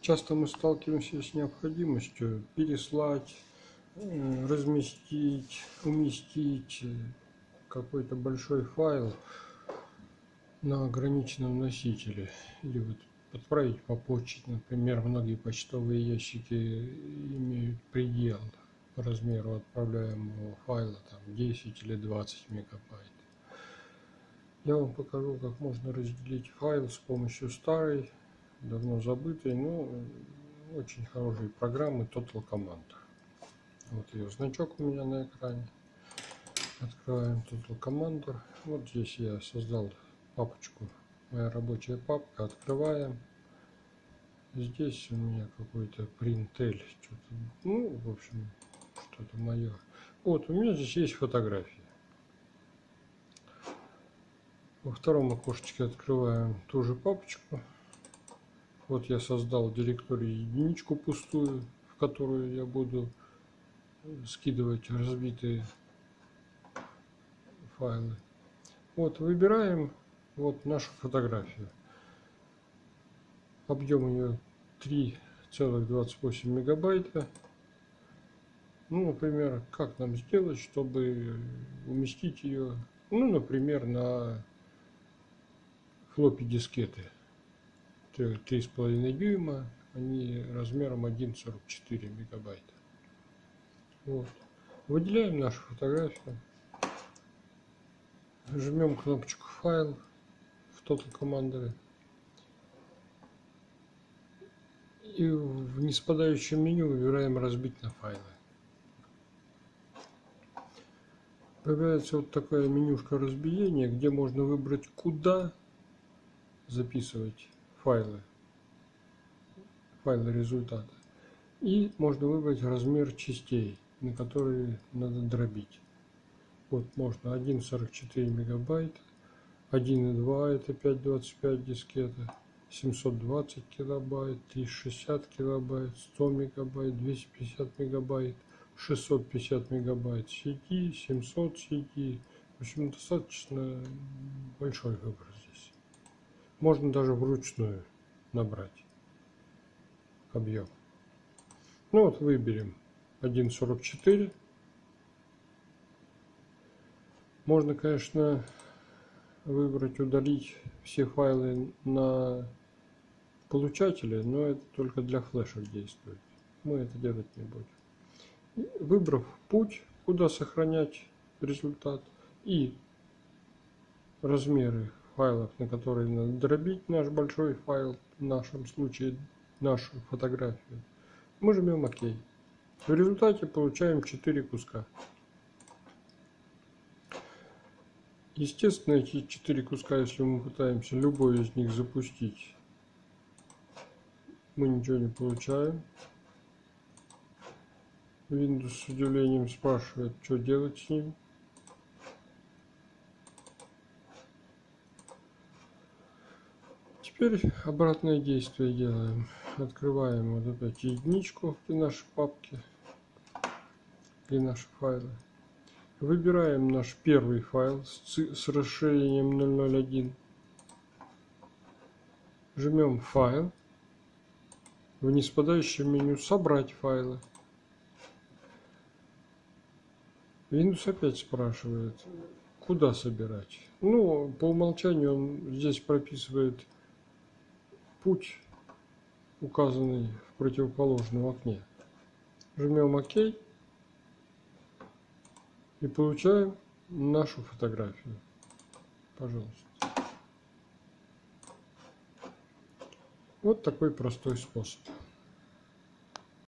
Часто мы сталкиваемся с необходимостью переслать, разместить, уместить какой-то большой файл на ограниченном носителе. Или вот отправить по почте, например, многие почтовые ящики имеют предел по размеру отправляемого файла, там 10 или 20 мегабайт. Я вам покажу, как можно разделить файл с помощью старой, давно забытой, но очень хорошей программы Total Commander. Вот ее значок у меня на экране. Открываем Total Commander. Вот здесь я создал папочку, моя рабочая папка. Открываем. Здесь у меня какой-то Printel, что-то, ну, в общем, что-то мое. Вот, у меня здесь есть фотографии. Во втором окошечке открываем ту же папочку. Вот я создал директорию единичку пустую, в которую я буду скидывать разбитые файлы. Вот выбираем вот нашу фотографию. Объем ее 3,28 мегабайта. Ну, например, как нам сделать, чтобы уместить ее, ну, например, на флоппи дискеты 3,5 дюйма, они размером 1,44 мегабайта. Вот. Выделяем нашу фотографию, жмем кнопочку «Файл» в Total Commander и в ниспадающем меню выбираем «Разбить на файлы». Появляется вот такая менюшка разбиения, где можно выбрать, куда записывать файлы результата. И можно выбрать размер частей, на которые надо дробить. Вот можно 1,44 мегабайта, 1,2 это 5,25 дискета, 720 килобайт, 360 килобайт, 100 мегабайт, 250 мегабайт, 650 мегабайт CD, 700 CD. В общем, достаточно большой выбор здесь. Можно даже вручную набрать объем. Ну вот выберем 1,44. Можно, конечно, выбрать удалить все файлы на получателе, но это только для флешек действует. Мы это делать не будем. Выбрав путь, куда сохранять результат, и размеры файлов, на которые надо дробить наш большой файл, в нашем случае нашу фотографию, мы жмем ОК. В результате получаем 4 куска. Естественно, эти 4 куска, если мы пытаемся любой из них запустить, мы ничего не получаем. Windows с удивлением спрашивает, что делать с ним. Теперь обратное действие делаем. Открываем вот опять единичку, где наши папки, где наши файлы. Выбираем наш первый файл с расширением 001. Жмем «Файл». В ниспадающем меню «Собрать файлы». Windows опять спрашивает, куда собирать. Ну, по умолчанию он здесь прописывает путь, указанный в противоположном окне. Жмем ОК и получаем нашу фотографию. Пожалуйста. Вот такой простой способ.